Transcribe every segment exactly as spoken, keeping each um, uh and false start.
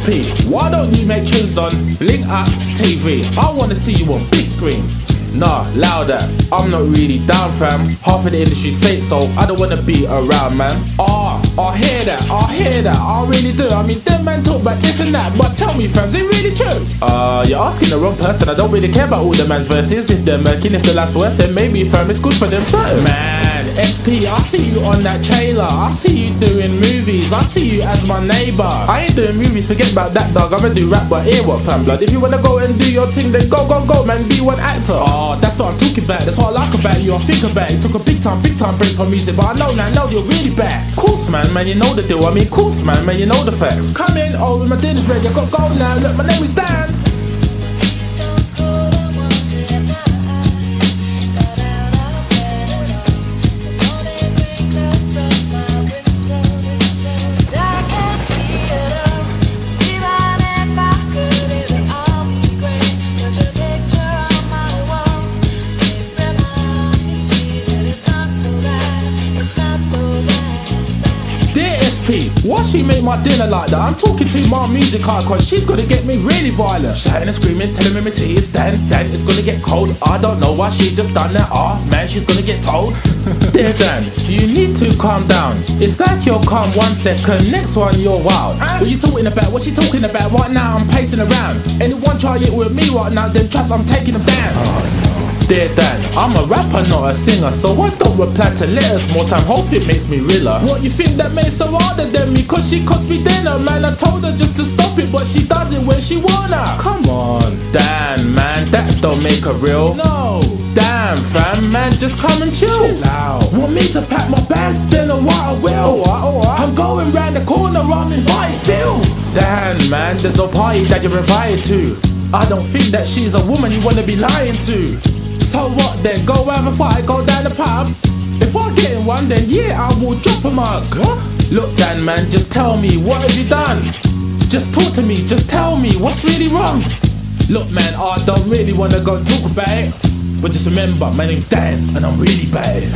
P, why don't you make tunes on Blink App T V? I wanna see you on big screens. Nah, louder, I'm not really down fam. Half of the industry's fake, so I don't wanna be around man. Ah, I hear that, I hear that, I really do. I mean, them man talk about this and that, but tell me fam, is it really true? Uh, you're asking the wrong person. I don't really care about all the man's verses. If they're murking, if the last words, then maybe fam, it's good for them certain. Man, S P, I see you on that trailer. I see you doing movies, I see you as my neighbor. I ain't doing movies, forget about that dog. I'ma do rap, but hear what fam blood. If you wanna go and do your thing, then go, go, go man, be one actor. Oh, that's what I'm talking about, that's what I like about you. I think about it, took a big time, big time break from music, but I know now, now you're really bad. Course man, man, you know the deal. I mean, course man, man, you know the facts. Come in, oh, my dinner's ready, I got go now. Look, my name is Dan. Why she make my dinner like that? I'm talking to my music icon, she's gonna get me really violent. Shouting and screaming, telling me my tea is Dan, Dan, it's gonna get cold. I don't know why she just done that, ah, oh, man, she's gonna get told. Dear Dan, you need to calm down. It's like you're calm one second, next one you're wild. What you talking about? What she talking about? Right now I'm pacing around. Anyone try it with me right now, then trust I'm taking them down. Oh, no. Dear Dan, I'm a rapper, not a singer, so I don't reply to letters more time, hope it makes me realer. What you think that makes her harder than me? Cause she cost me dinner, man, I told her just to stop it, but she does it when she wanna. Come on, Dan, man, that don't make her real. No, damn fam, man, just come and chill. Chill out. Want me to pack my bags, then a what I will. Alright, alright. I'm going round the corner, I'm invited still. Dan, man, there's no party that you're invited to. I don't think that she's a woman you wanna be lying to. So what then, go have a fight, go down the pub? If I get in one, then yeah, I will drop a mug. What? Look Dan man, just tell me, what have you done? Just talk to me, just tell me, what's really wrong? Look man, I don't really wanna go talk about it, but just remember, my name's Dan, and I'm really bad.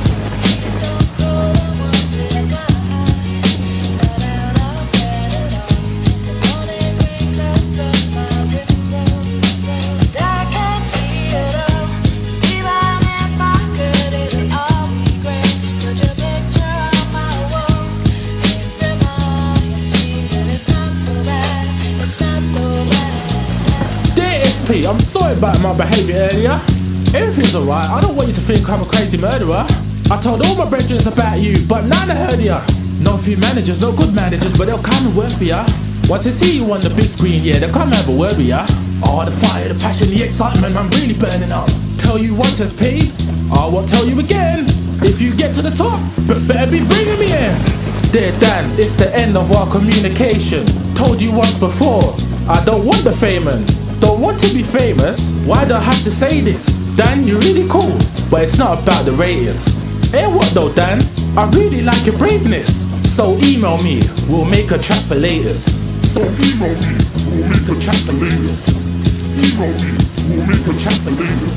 I'm sorry about my behaviour earlier. Everything's alright, I don't want you to think I'm a crazy murderer. I told all my brethren about you, but none heard ya. No few managers, no good managers, but they'll come and work for ya. Once they see you on the big screen, yeah, they'll come and have a word with ya. Oh, the fire, the passion, the excitement, I'm really burning up. Tell you once S P, I won't tell you again. If you get to the top, but better be bringing me in. Dear Dan, it's the end of our communication. Told you once before, I don't want the fame and don't want to be famous. Why do I have to say this? Dan, you're really cool, but it's not about the ratings. Hey, what though Dan? I really like your braveness. So email me, we'll make a track for latest. So email me, we'll make a track for latest. Email me, we'll make a track for latest.